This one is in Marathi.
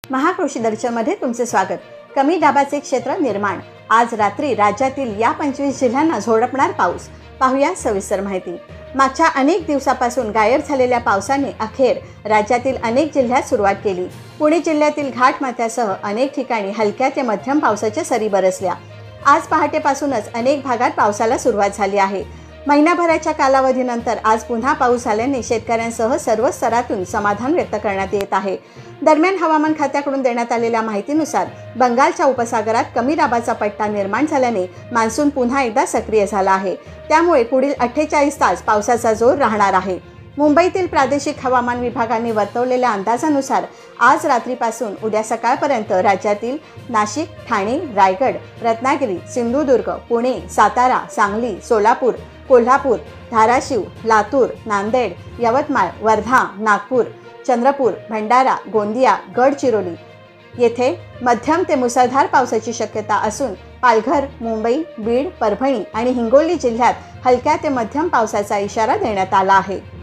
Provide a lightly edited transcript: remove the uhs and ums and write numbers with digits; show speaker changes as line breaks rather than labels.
महाकृषी दर्शनमध्ये तुमचे स्वागत। कमी दाबाचे क्षेत्र निर्माण। आज रात्री राज्यातील या 25 जिल्ह्यांना झोडपणार पाऊस। पाहूया सविस्तर माहिती। मागच्या अनेक दिवसापासून गायब झालेल्या पावसाने अखेर राज्यातील अनेक जिल्ह्यात सुरुवात केली। पुणे जिल्ह्यातील घाटमाथ्यासह अनेक ठिकाणी हलक्या ते मध्यम पावसाच्या सरी बरसल्या। आज पहाटेपासूनच अनेक भागात पावसाला सुरुवात झाली आहे। महिनाभराच्या कालावधीनंतर आज पुन्हा पाऊस झाल्याने शेतकऱ्यांसह सर्व स्तरातून समाधान व्यक्त करण्यात येत आहे। दरम्यान हवामान खात्याकडून देण्यात आलेल्या माहितीनुसार बंगालच्या उपसागरात कमी दाबाचा पट्टा निर्माण झाल्याने मान्सून पुन्हा एकदा सक्रिय झाला आहे। त्यामुळे पुढील 48 तास पावसाचा जोर राहणार आहे। मुंबईतील प्रादेशिक हवामान विभागाने वर्तवलेल्या अंदाजानुसार आज रात्रीपासून उद्या सकाळपर्यंत राज्यातील नाशिक, ठाणे, रायगड, रत्नागिरी, सिंधुदुर्ग, पुणे, सातारा, सांगली, सोलापूर, कोल्हापूर, धाराशिव, लातूर, नांदेड, यवतमाळ, वर्धा, नागपूर, चंद्रपूर, भंडारा, गोंदिया, गडचिरोली येथे मध्यम ते मुसळधार पावसाची शक्यता असून पालघर, मुंबई, बीड, परभणी आणि हिंगोली जिल्ह्यात हलक्या ते मध्यम पावसाचा इशारा देण्यात आला आहे।